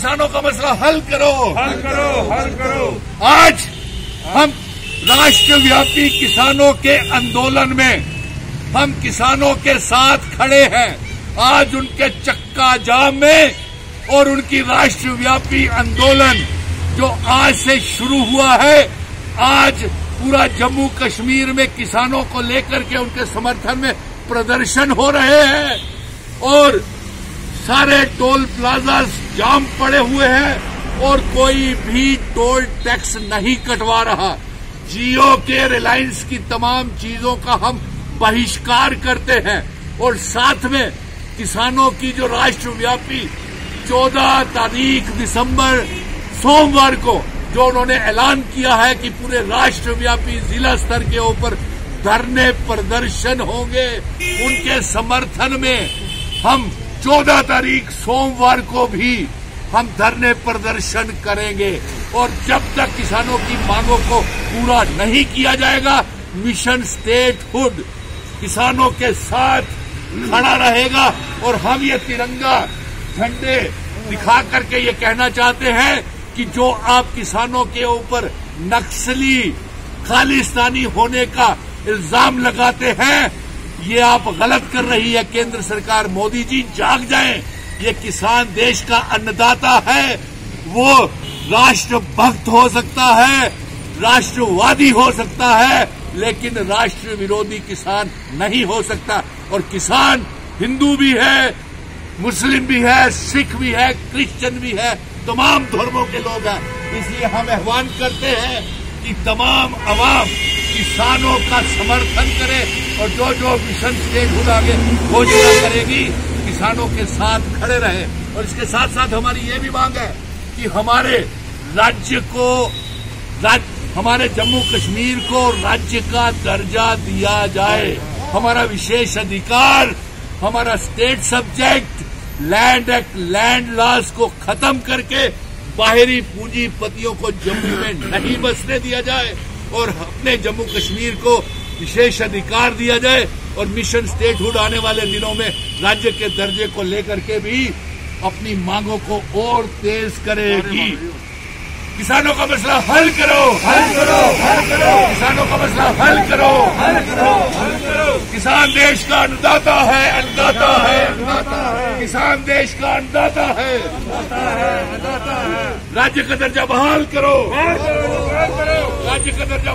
किसानों का मसला हल करो, हल करो, हल करो। आज हम राष्ट्रव्यापी किसानों के आंदोलन में हम किसानों के साथ खड़े हैं। आज उनके चक्का जाम में और उनकी राष्ट्रव्यापी आंदोलन जो आज से शुरू हुआ है, आज पूरा जम्मू कश्मीर में किसानों को लेकर के उनके समर्थन में प्रदर्शन हो रहे हैं और सारे टोल प्लाजा जाम पड़े हुए हैं और कोई भी टोल टैक्स नहीं कटवा रहा। जियो के रिलायंस की तमाम चीजों का हम बहिष्कार करते हैं और साथ में किसानों की जो राष्ट्रव्यापी 14 तारीख दिसंबर सोमवार को जो उन्होंने ऐलान किया है कि पूरे राष्ट्रव्यापी जिला स्तर के ऊपर धरने प्रदर्शन होंगे, उनके समर्थन में हम 14 तारीख सोमवार को भी हम धरने प्रदर्शन करेंगे और जब तक किसानों की मांगों को पूरा नहीं किया जाएगा, मिशन स्टेटहुड किसानों के साथ खड़ा रहेगा। और हम ये तिरंगा झंडे दिखा करके ये कहना चाहते हैं कि जो आप किसानों के ऊपर नक्सली खालिस्तानी होने का इल्जाम लगाते हैं, ये आप गलत कर रही है केंद्र सरकार। मोदी जी जाग जाएं, ये किसान देश का अन्नदाता है, वो राष्ट्रभक्त हो सकता है, राष्ट्रवादी हो सकता है, लेकिन राष्ट्र विरोधी किसान नहीं हो सकता। और किसान हिंदू भी है, मुस्लिम भी है, सिख भी है, क्रिश्चियन भी है, तमाम धर्मों के लोग हैं। इसलिए हम आह्वान करते हैं कि तमाम अवाम किसानों का समर्थन करे और जो जो मिशन स्टेटहुड आगे घोषणा करेगी किसानों के साथ खड़े रहे। और इसके साथ साथ हमारी ये भी मांग है कि हमारे राज्य को हमारे जम्मू कश्मीर को राज्य का दर्जा दिया जाए। हमारा विशेष अधिकार, हमारा state subject, land act, land laws को खत्म करके बाहरी पूंजीपतियों को जम्मू में नहीं बसने दिया जाए और अपने जम्मू कश्मीर को विशेष अधिकार दिया जाए। और मिशन स्टेटहुड आने वाले दिनों में राज्य के दर्जे को लेकर के भी अपनी मांगों को और तेज करेगी। किसानों का मसला हल करो, हल करो, हल करो। किसानों का मसला हल करो, हल करो, हल करो। किसान देश का अन्नदाता है, अन्नदाता है, अन्नदाता है। किसान देश का अन्नदाता है, अन्नदाता है, अन्नदाता है। राज्य का दर्जा बहाल करो, राज्य का दर्जा